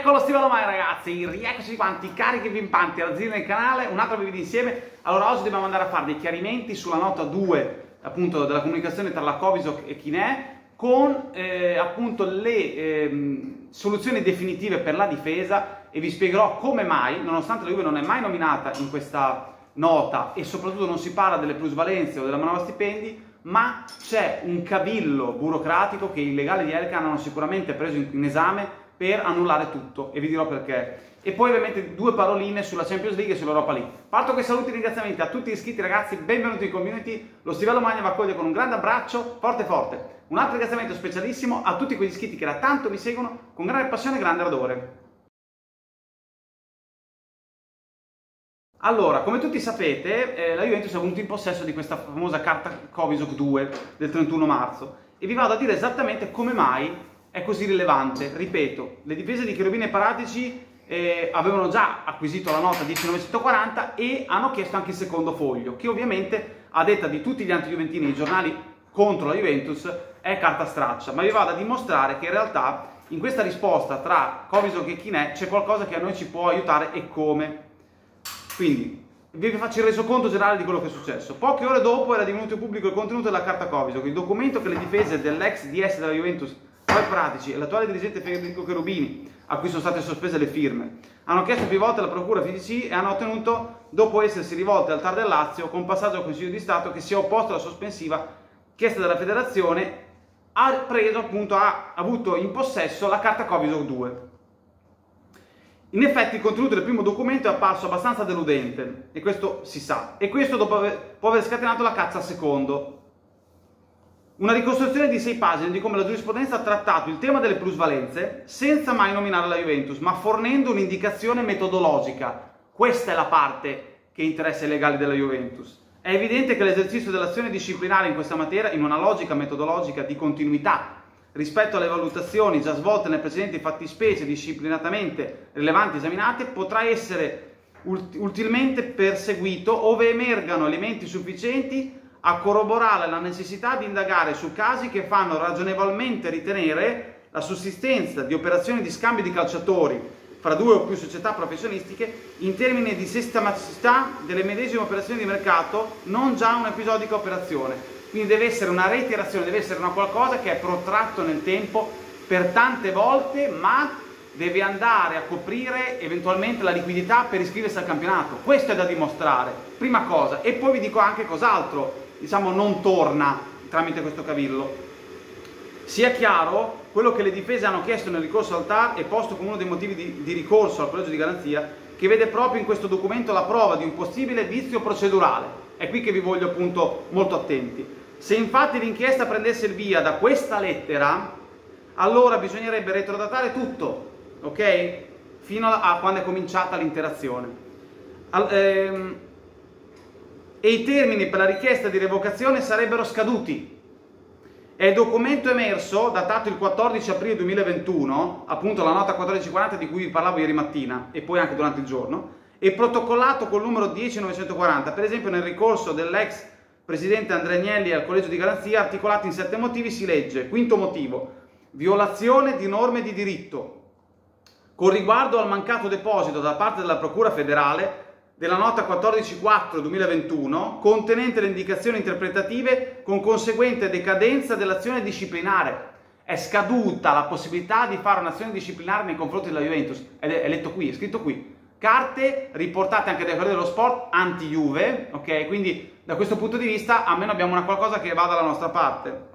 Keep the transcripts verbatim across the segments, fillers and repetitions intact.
Ecco lo Stivalo Mai ragazzi, rieccoci quanti, carichi pimpanti, aziende del canale, un altro video insieme. Allora oggi dobbiamo andare a fare dei chiarimenti sulla nota due appunto della comunicazione tra la Coviso e Kinea con eh, appunto le eh, soluzioni definitive per la difesa e vi spiegherò come mai, nonostante la Juve non è mai nominata in questa nota e soprattutto non si parla delle plusvalenze o della manovra stipendi, ma c'è un cavillo burocratico che i legali di Elkann hanno sicuramente preso in, in esame per annullare tutto e vi dirò perché. E poi ovviamente due paroline sulla Champions League e sull'Europa League. Parto con i saluti e ringraziamenti a tutti gli iscritti ragazzi, benvenuti in community. Lo Stivalo Magna vi accoglie con un grande abbraccio, forte forte. Un altro ringraziamento specialissimo a tutti quegli iscritti che da tanto mi seguono con grande passione e grande ardore. Allora, come tutti sapete, eh, la Juventus è venuta in possesso di questa famosa carta Coviso due del trentuno marzo e vi vado a dire esattamente come mai è così rilevante. Ripeto, le difese di Cherubini e Paratici eh, avevano già acquisito la nota dieci novecentoquaranta e hanno chiesto anche il secondo foglio, che ovviamente, a detta di tutti gli anti-juventini, i giornali contro la Juventus, è carta straccia, ma vi vado a dimostrare che in realtà in questa risposta tra Coviso e Kinea c'è qualcosa che a noi ci può aiutare e come. Quindi vi faccio il resoconto generale di quello che è successo. Poche ore dopo era divenuto pubblico il contenuto della carta Coviso, il documento che le difese dell'ex D S della Juventus, Poi Pratici, e l'attuale dirigente Federico Cherubini, a cui sono state sospese le firme, hanno chiesto più volte alla procura F I D C e hanno ottenuto, dopo essersi rivolte al T A R del Lazio, con passaggio al Consiglio di Stato che si è opposto alla sospensiva chiesta dalla federazione, ha preso appunto, ha avuto in possesso la carta Coviso due. In effetti il contenuto del primo documento è apparso abbastanza deludente, e questo si sa, e questo dopo aver, può aver scatenato la caccia al secondo. Una ricostruzione di sei pagine di come la giurisprudenza ha trattato il tema delle plusvalenze senza mai nominare la Juventus, ma fornendo un'indicazione metodologica. Questa è la parte che interessa ai legali della Juventus. È evidente che l'esercizio dell'azione disciplinare in questa materia, in una logica metodologica di continuità rispetto alle valutazioni già svolte nelle precedenti fattispecie disciplinatamente rilevanti esaminate, potrà essere utilmente perseguito ove emergano elementi sufficienti a corroborare la necessità di indagare su casi che fanno ragionevolmente ritenere la sussistenza di operazioni di scambio di calciatori fra due o più società professionistiche in termini di sistematicità delle medesime operazioni di mercato, non già un'episodica operazione. Quindi deve essere una reiterazione, deve essere una qualcosa che è protratto nel tempo per tante volte, ma deve andare a coprire eventualmente la liquidità per iscriversi al campionato. Questo è da dimostrare, prima cosa. E poi vi dico anche cos'altro, diciamo, non torna tramite questo cavillo. Sia chiaro, quello che le difese hanno chiesto nel ricorso al T A R è posto come uno dei motivi di, di ricorso al collegio di garanzia, che vede proprio in questo documento la prova di un possibile vizio procedurale. È qui che vi voglio appunto molto attenti. Se infatti l'inchiesta prendesse il via da questa lettera, allora bisognerebbe retrodatare tutto, ok? Fino a quando è cominciata l'interazione. Al, ehm, e i termini per la richiesta di revocazione sarebbero scaduti. È il documento emerso, datato il quattordici aprile duemilaventuno, appunto la nota quattordici quaranta di cui vi parlavo ieri mattina e poi anche durante il giorno, e protocollato col numero dieci novecentoquaranta, per esempio nel ricorso dell'ex presidente Andrea Agnelli al collegio di garanzia, articolato in sette motivi, si legge: quinto motivo, violazione di norme di diritto, con riguardo al mancato deposito da parte della Procura federale della nota quattordici quattro duemilaventuno, contenente le indicazioni interpretative con conseguente decadenza dell'azione disciplinare. È scaduta la possibilità di fare un'azione disciplinare nei confronti della Juventus, è, è letto qui, è scritto qui. Carte riportate anche dai Corriere dello Sport anti-Juve, ok? Quindi da questo punto di vista almeno abbiamo una qualcosa che va dalla nostra parte.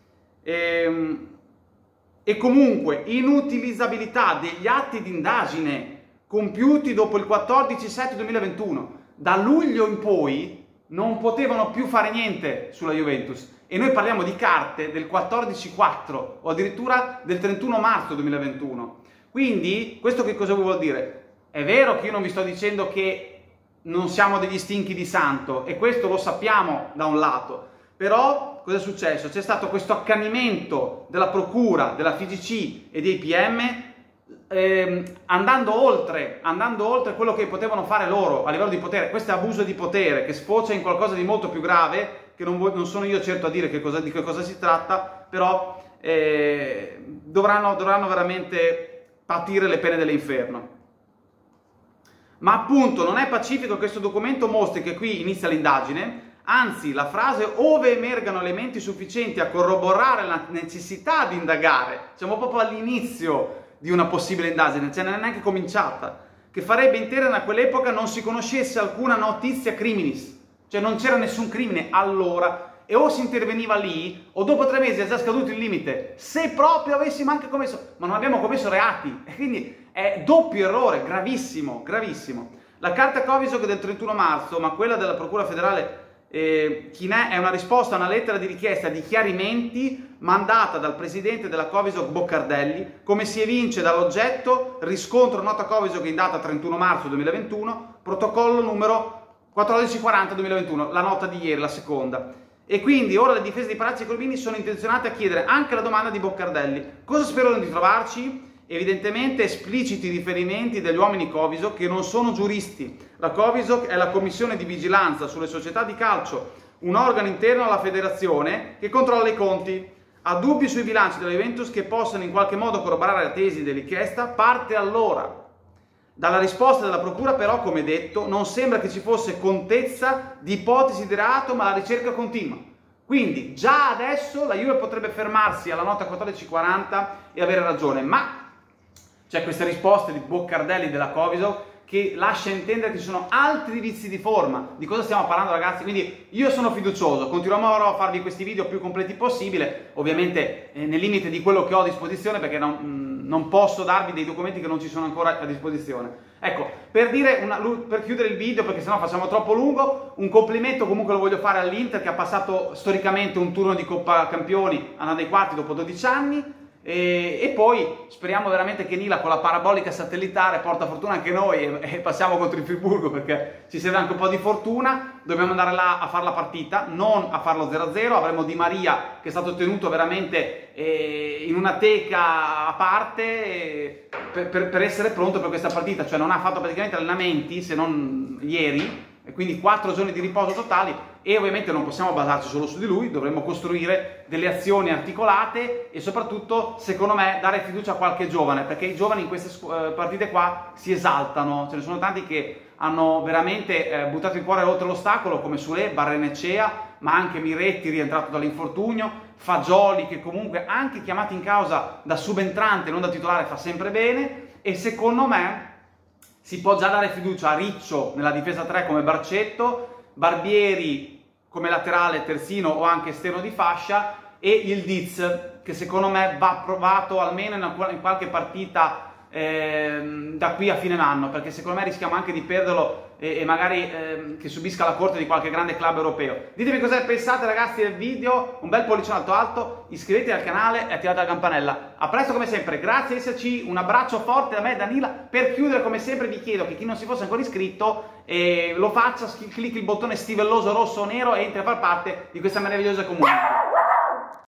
E, e comunque inutilizzabilità degli atti di indagine compiuti dopo il quattordici sette duemilaventuno. Da luglio in poi non potevano più fare niente sulla Juventus. E noi parliamo di carte del quattordici quattro o addirittura del trentuno marzo duemilaventuno. Quindi questo che cosa vuol dire? È vero che io non vi sto dicendo che non siamo degli stinchi di santo, e questo lo sappiamo da un lato, però cosa è successo? C'è stato questo accanimento della procura, della F I D C e dei P M ehm, andando oltre, andando oltre quello che potevano fare loro a livello di potere. Questo è abuso di potere che sfocia in qualcosa di molto più grave, che non, non sono io certo a dire che cosa, di che cosa si tratta, però eh, dovranno, dovranno veramente patire le pene dell'inferno. Ma appunto non è pacifico che questo documento mostri che qui inizia l'indagine, anzi la frase ove emergano elementi sufficienti a corroborare la necessità di indagare, siamo proprio all'inizio di una possibile indagine, cioè non è neanche cominciata, che farebbe intendere da quell'epoca non si conoscesse alcuna notizia criminis, cioè non c'era nessun crimine allora, e o si interveniva lì o dopo tre mesi è già scaduto il limite, se proprio avessimo anche commesso, ma non abbiamo commesso reati, e quindi è doppio errore, gravissimo, gravissimo. La carta Covisoc del trentuno marzo, ma quella della Procura Federale eh, Chinè, è una risposta a una lettera di richiesta di chiarimenti mandata dal presidente della Covisoc Boccardelli, come si evince dall'oggetto riscontro nota Covisoc in data trentuno marzo duemilaventuno, protocollo numero quattordici quaranta duemilaventuno, la nota di ieri, la seconda. E quindi ora le difese di Palazzi e Corbini sono intenzionate a chiedere anche la domanda di Boccardelli. Cosa sperano di trovarci? Evidentemente espliciti riferimenti degli uomini Covisoc che non sono giuristi. La Covisoc è la commissione di vigilanza sulle società di calcio, un organo interno alla federazione che controlla i conti. Ha dubbi sui bilanci della Juventus che possano in qualche modo corroborare la tesi dell'inchiesta? Parte allora. Dalla risposta della procura però, come detto, non sembra che ci fosse contezza di ipotesi di reato, ma la ricerca continua. Quindi già adesso la Juve potrebbe fermarsi alla nota quattordici quaranta e avere ragione, ma c'è queste risposte di Boccardelli della Covisoc che lascia intendere che ci sono altri vizi di forma. Di cosa stiamo parlando, ragazzi? Quindi io sono fiducioso, continuerò a farvi questi video più completi possibile, ovviamente eh, nel limite di quello che ho a disposizione, perché non, mh, non posso darvi dei documenti che non ci sono ancora a disposizione. Ecco, per, dire una, per chiudere il video, perché sennò facciamo troppo lungo, un complimento comunque lo voglio fare all'Inter che ha passato storicamente un turno di Coppa Campioni andando ai quarti dopo dodici anni. E, e poi speriamo veramente che Nila con la parabolica satellitare porta fortuna anche noi e, e passiamo contro il Friburgo, perché ci serve anche un po' di fortuna. Dobbiamo andare là a fare la partita, non a farlo zero a zero. Avremo Di Maria che è stato tenuto veramente eh, in una teca a parte eh, per, per, per essere pronto per questa partita, cioè non ha fatto praticamente allenamenti se non ieri, e quindi quattro giorni di riposo totali, e ovviamente non possiamo basarci solo su di lui, dovremmo costruire delle azioni articolate e soprattutto, secondo me, dare fiducia a qualche giovane, perché i giovani in queste partite qua si esaltano, ce ne sono tanti che hanno veramente eh, buttato il cuore oltre l'ostacolo, come Sule, Barrenecea, ma anche Miretti rientrato dall'infortunio, Fagioli che comunque anche chiamati in causa da subentrante, non da titolare, fa sempre bene, e secondo me si può già dare fiducia a Riccio nella difesa tre come Barcetto, Barbieri come laterale terzino o anche esterno di fascia, e il Diz che secondo me va provato almeno in qualche partita eh, da qui a fine anno, perché secondo me rischiamo anche di perderlo e, e magari eh, che subisca la corte di qualche grande club europeo. Ditemi cosa pensate, ragazzi, del video, un bel pollicione alto alto, iscrivetevi al canale e attivate la campanella. A presto come sempre, grazie S C, un abbraccio forte da me e da Nila. Per chiudere come sempre vi chiedo che chi non si fosse ancora iscritto eh, lo faccia, clicchi il bottone stivelloso rosso o nero e entri a far parte di questa meravigliosa comunità.